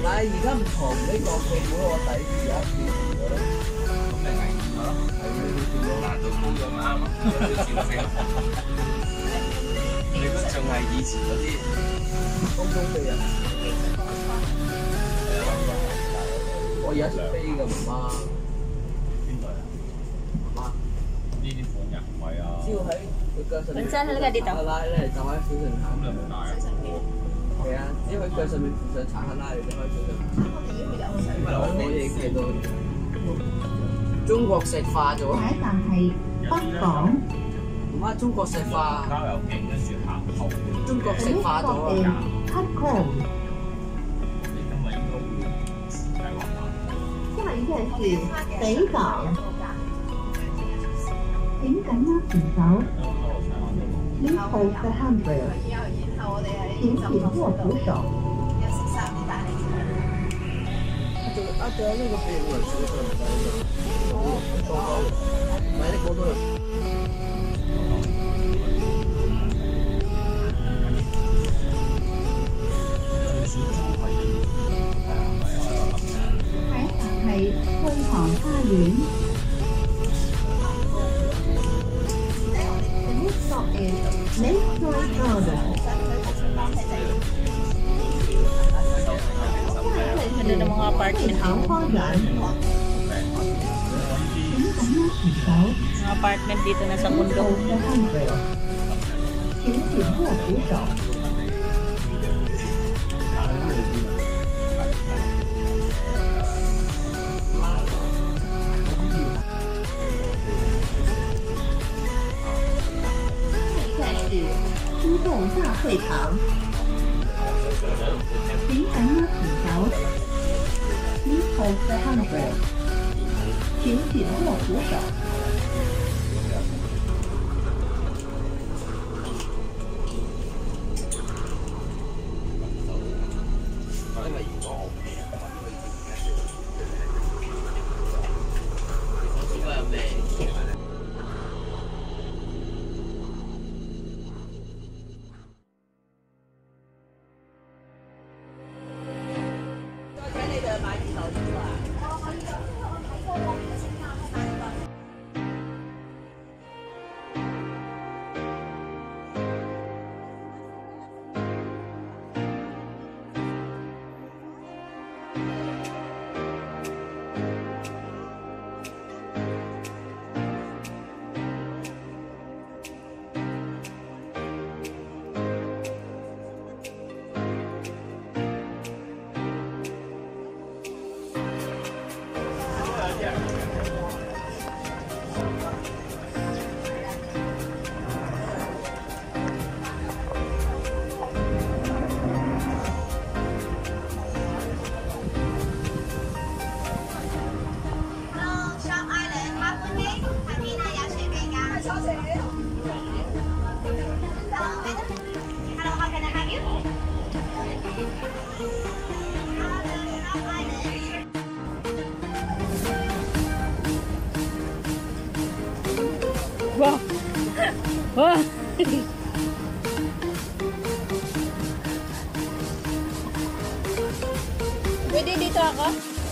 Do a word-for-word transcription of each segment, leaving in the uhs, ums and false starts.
係而家唔同呢個劇本，我第一次有一次咗咯。咁咪危險咯，係呢啲難度高咗咪啱咯，有少少聲。你都仲係以前嗰啲高中嘅人。我而家識飛㗎，媽媽。邊度啊？媽媽。呢啲款人唔係啊。只要喺佢腳上面。本身喺呢個地度。拉咧就可以小上行。咁你有冇帶啊？係啊，只要喺腳上面附上查克拉，你就可以小上行。因為我哋睇到中國石化咗。下一站係北港。媽，中國石化。郊遊徑跟住行後。中國石化咗啊！黑礦。你今日應該會計劃下。下一站是北港。請緊握扶手。Please hold the handrail。請緊握扶手。啊，仲有呢個邊個小上唔使㗎？唔係呢個都係。係桂塘花園。The next stop is Lakeside Garden。Ada ng mga apartment dito. Mga apartment dito na sa mundo. Hold the handrail， 请紧握扶手。Wow! Wow! Pwede dito ako?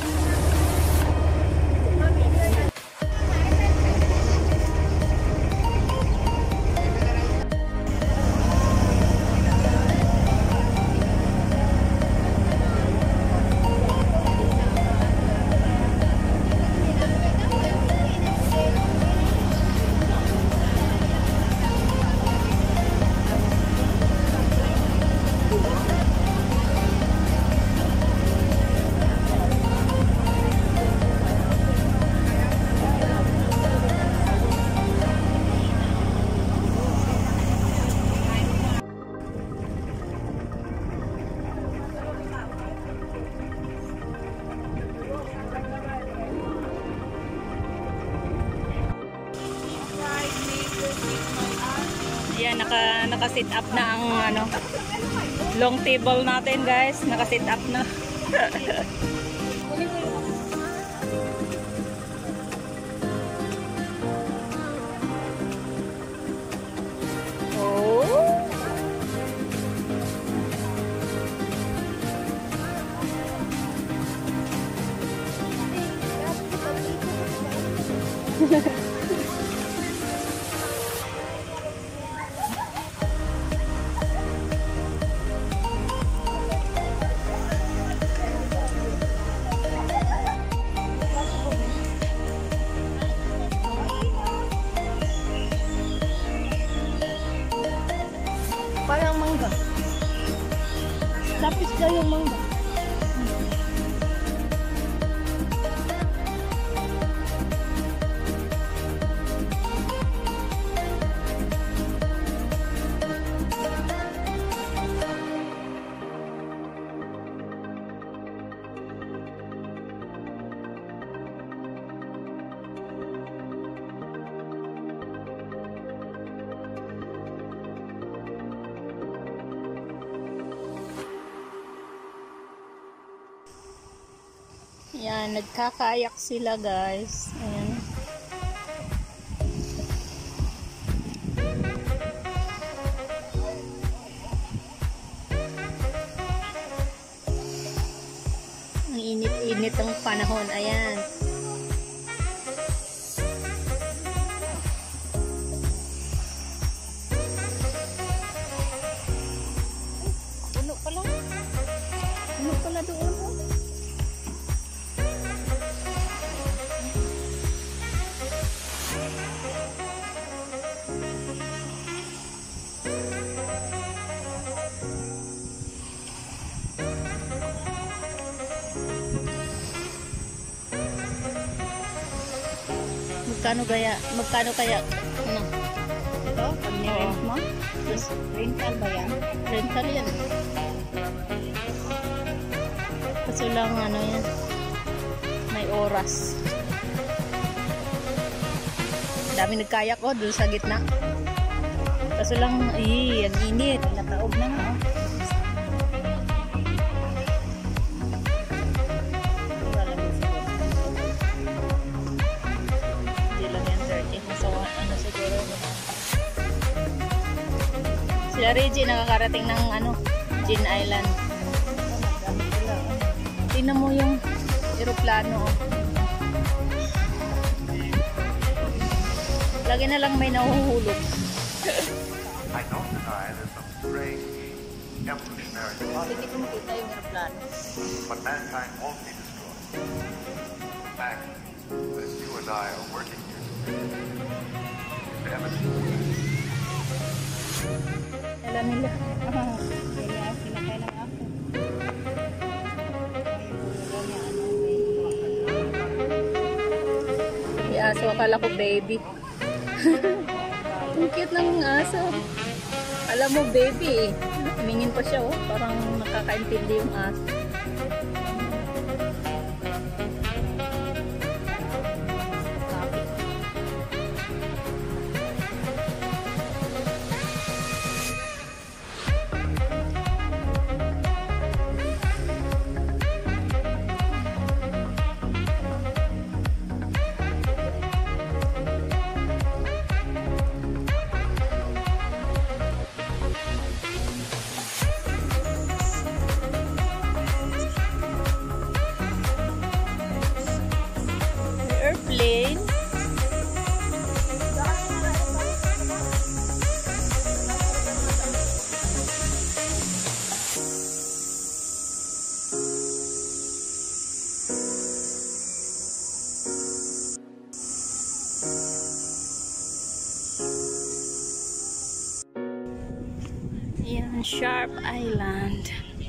Ayan, naka, naka-sit up na ang ano, long table natin, guys. Naka-sit up na. Oh. Parang mangga. Tapos daw yung mangga. Yan, nagkakayak sila guys. Ayan. Ang init-init ang panahon. Ayan. Puno pala. Puno pala doon. Magkano kaya? Magkano kaya? Ano? Ito? Pag ni-rent mo? Yes. Rental ba yan? Rental yan. Kasi lang ano yan. May oras. Dami nagkayak ko doon sa gitna. Kasi lang, ay, ang init. Nataog na nga. Sila Reggie nakakarating ng ano, Jin Island. Tingnan mo yung eroplano. Lagi na lang may nahuhulog. I don't deny there's some strange evolutionary process. Hindi ko makita yung eroplano. But mankind won't be destroyed. In fact, as you and I are working here today, it's evident. Alam nila. Ah, kaya sinakay lang ako. May aso, akala ko baby. Ang cute ng aso. Alam mo baby eh. Tumingin pa siya oh. Parang nakakaintindi yung aso. Airplane. Yan, Sharp Island.